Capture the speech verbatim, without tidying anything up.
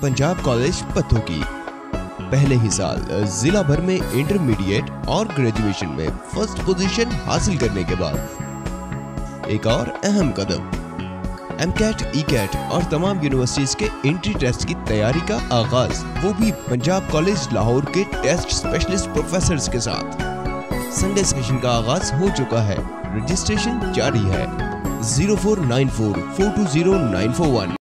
Punjab college पत्तू की। पहले ही साल जिला भर में इंटरमीडिएट और ग्रेजुएशन में फर्स्ट पोजीशन हासिल करने के बाद एक और अहम कदम एम कैट, ई कैट और तमाम यूनिवर्सिटीज के एंट्री टेस्ट की तैयारी का आगाज, वो भी पंजाब कॉलेज लाहौर के टेस्ट स्पेशलिस्ट प्रोफेसर्स के साथ। संडे सेशन का आगाज हो चुका है, रजिस्ट्रेशन जारी है। Zero four nine four four two zero nine four one